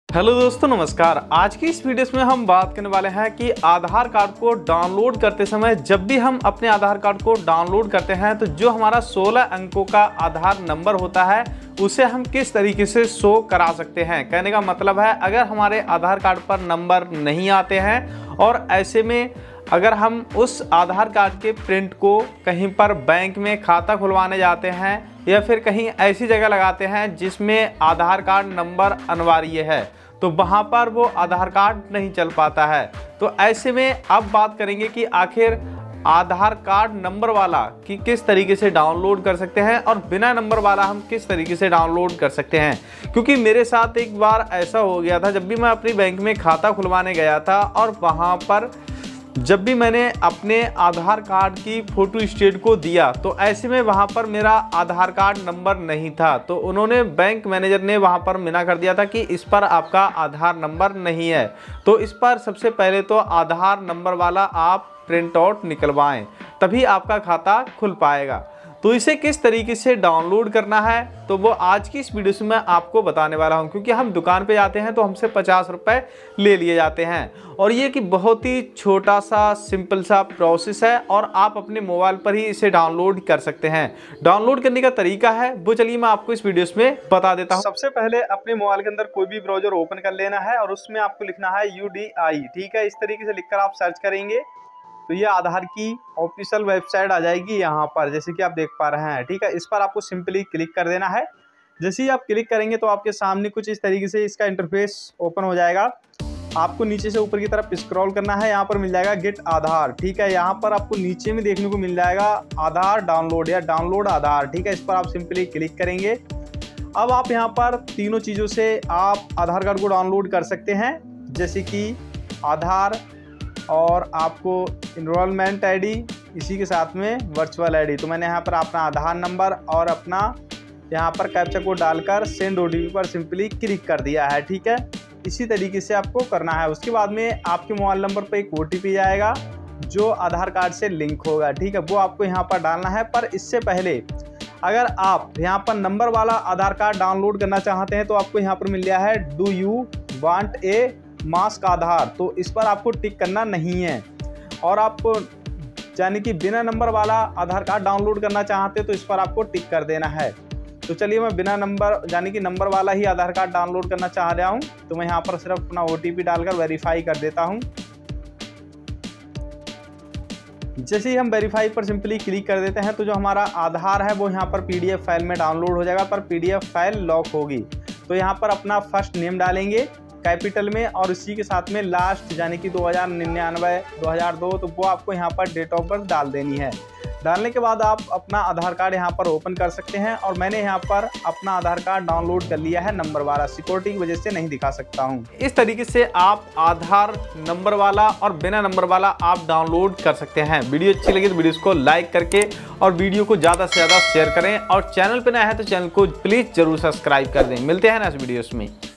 Hello दोस्तों, नमस्कार। आज की इस वीडियो में हम बात करने वाले हैं कि आधार कार्ड को डाउनलोड करते समय जब भी हम अपने आधार कार्ड को डाउनलोड करते हैं तो जो हमारा 16 अंकों का आधार नंबर होता है उसे हम किस तरीके से शो करा सकते हैं। कहने का मतलब है, अगर हमारे आधार कार्ड पर नंबर नहीं आते हैं और ऐसे में अगर हम उस आधार कार्ड के प्रिंट को कहीं पर बैंक में खाता खुलवाने जाते हैं या फिर कहीं ऐसी जगह लगाते हैं जिसमें आधार कार्ड नंबर अनिवार्य है, तो वहाँ पर वो आधार कार्ड नहीं चल पाता है। तो ऐसे में अब बात करेंगे कि आखिर आधार कार्ड नंबर वाला कि किस तरीके से डाउनलोड कर सकते हैं और बिना नंबर वाला हम किस तरीके से डाउनलोड कर सकते हैं। क्योंकि मेरे साथ एक बार ऐसा हो गया था, जब भी मैं अपनी बैंक में खाता खुलवाने गया था और वहाँ पर जब भी मैंने अपने आधार कार्ड की फ़ोटो स्टेट को दिया तो ऐसे में वहाँ पर मेरा आधार कार्ड नंबर नहीं था। तो उन्होंने, बैंक मैनेजर ने वहाँ पर मना कर दिया था कि इस पर आपका आधार नंबर नहीं है। तो इस पर सबसे पहले तो आधार नंबर वाला आप प्रिंट आउट निकलवाएं, तभी आपका खाता खुल पाएगा। तो इसे किस तरीके से डाउनलोड करना है तो वो आज की इस वीडियो से मैं आपको बताने वाला हूं। क्योंकि हम दुकान पे जाते हैं तो हमसे 50 रुपये ले लिए जाते हैं और ये कि बहुत ही छोटा सा सिंपल सा प्रोसेस है और आप अपने मोबाइल पर ही इसे डाउनलोड कर सकते हैं। डाउनलोड करने का तरीका है वो चलिए मैं आपको इस वीडियो में बता देता हूँ। सबसे पहले अपने मोबाइल के अंदर कोई भी ब्राउजर ओपन कर लेना है और उसमें आपको लिखना है UDI। ठीक है, इस तरीके से लिखकर आप सर्च करेंगे तो ये आधार की ऑफिशियल वेबसाइट आ जाएगी यहाँ पर, जैसे कि आप देख पा रहे हैं। ठीक है, इस पर आपको सिंपली क्लिक कर देना है। जैसे ही आप क्लिक करेंगे तो आपके सामने कुछ इस तरीके से इसका इंटरफेस ओपन हो जाएगा। आपको नीचे से ऊपर की तरफ स्क्रॉल करना है, यहाँ पर मिल जाएगा गेट आधार। ठीक है, यहाँ पर आपको नीचे में देखने को मिल जाएगा आधार डाउनलोड या डाउनलोड आधार। ठीक है, इस पर आप सिंपली क्लिक करेंगे। अब आप यहाँ पर तीनों चीज़ों से आप आधार कार्ड को डाउनलोड कर सकते हैं, जैसे कि आधार और आपको इनरोलमेंट आईडी, इसी के साथ में वर्चुअल आईडी। तो मैंने यहाँ पर अपना आधार नंबर और अपना यहाँ पर कैप्चा कोड डालकर सेंड OTP पर सिंपली क्लिक कर दिया है। ठीक है, इसी तरीके से आपको करना है। उसके बाद में आपके मोबाइल नंबर पर एक OTP आएगा जो आधार कार्ड से लिंक होगा। ठीक है, वो आपको यहाँ पर डालना है। पर इससे पहले अगर आप यहाँ पर नंबर वाला आधार कार्ड डाउनलोड करना चाहते हैं तो आपको यहाँ पर मिल गया है do you want a mask Aadhaar, तो इस पर आपको टिक करना नहीं है। और आपको यानी कि बिना नंबर वाला आधार कार्ड डाउनलोड करना चाहते तो इस पर आपको टिक कर देना है। तो चलिए मैं बिना नंबर यानी कि नंबर वाला ही आधार कार्ड डाउनलोड करना चाह रहा हूं, तो मैं यहाँ पर सिर्फ अपना OTP डालकर वेरीफाई कर देता हूं। जैसे ही हम वेरीफाई पर सिंपली क्लिक कर देते हैं तो जो हमारा आधार है वो यहाँ पर PDF फाइल में डाउनलोड हो जाएगा, पर PDF फाइल लॉक होगी। तो यहाँ पर अपना फर्स्ट नेम डालेंगे कैपिटल में और इसी के साथ में लास्ट यानी कि 2099 2002, तो वो आपको यहाँ पर डेट ऑफ बर्थ डाल देनी है। डालने के बाद आप अपना आधार कार्ड यहाँ पर ओपन कर सकते हैं। और मैंने यहाँ पर अपना आधार कार्ड डाउनलोड कर लिया है नंबर वाला, सिक्योरिटी की वजह से नहीं दिखा सकता हूँ। इस तरीके से आप आधार नंबर वाला और बिना नंबर वाला आप डाउनलोड कर सकते हैं। वीडियो अच्छी लगी तो वीडियो को लाइक करके और वीडियो को ज़्यादा से ज़्यादा शेयर करें और चैनल पर नया है तो चैनल को प्लीज़ जरूर सब्सक्राइब कर दें। मिलते हैं नेक्स्ट वीडियोस में।